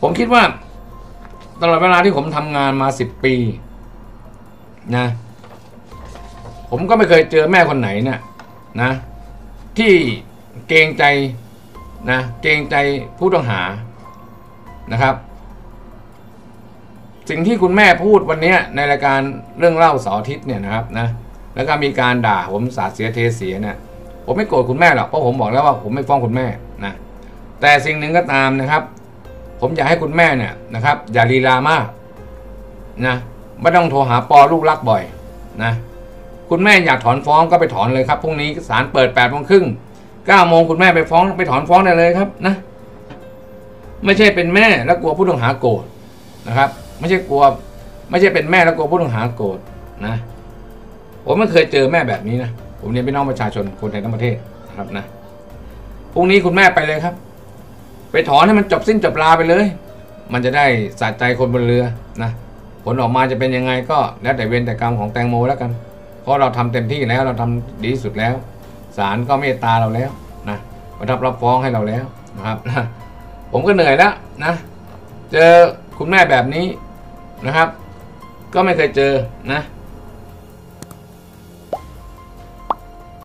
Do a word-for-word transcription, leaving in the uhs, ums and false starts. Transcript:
ผมคิดว่าตลอดเวลาที่ผมทำงานมาสิบปีนะผมก็ไม่เคยเจอแม่คนไหนเนี่ยนะที่เกรงใจนะเกรงใจผู้ต้องหานะครับสิ่งที่คุณแม่พูดวันนี้ในรายการเรื่องเล่าเสาร์อาทิตย์เนี่ยนะครับนะแล้วก็มีการด่าผมสาดเสียเทเสียเนี่ยผมไม่โกรธคุณแม่หรอกเพราะผมบอกแล้วว่าผมไม่ฟ้องคุณแม่นะแต่สิ่งหนึ่งก็ตามนะครับผมอยากให้คุณแม่เนี่ยนะครับอย่าลีลามากนะไม่ต้องโทรหาปอลูกรักบ่อยนะคุณแม่อยากถอนฟ้องก็ไปถอนเลยครับพรุ่งนี้ศาลเปิดแปดโมงครึ่งเก้าโมงคุณแม่ไปฟ้องไปถอนฟ้องได้เลยครับนะไม่ใช่เป็นแม่แล้วกลัวผู้ต้องหาโกรธนะครับไม่ใช่กลัวไม่ใช่เป็นแม่แล้วกลัวผู้ต้องหาโกรธนะผมไม่เคยเจอแม่แบบนี้นะผมเรียนพี่น้องประชาชนคนไทยทั้งประเทศนะครับนะพรุ่งนี้คุณแม่ไปเลยครับไปถอนให้มันจบสิ้นจบลาไปเลยมันจะได้สะใจคนบนเรือนะผลออกมาจะเป็นยังไงก็แล้วแต่เวรแต่กรรมของแตงโมแล้วกันเพราะเราทำเต็มที่แล้วเราทำดีที่สุดแล้วศาลก็เมตตาเราแล้วนะประทับรับฟ้องให้เราแล้วนะครับนะผมก็เหนื่อยแล้วนะเจอคุณแม่แบบนี้นะครับก็ไม่เคยเจอนะ